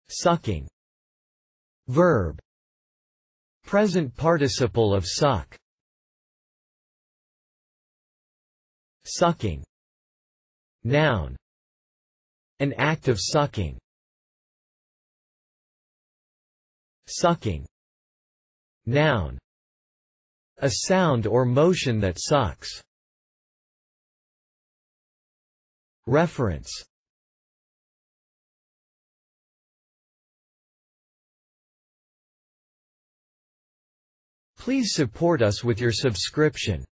Sucking. Verb. Present participle of suck. Sucking. Noun. An act of sucking. Sucking. Noun. A sound or motion that sucks. Reference. Please support us with your subscription.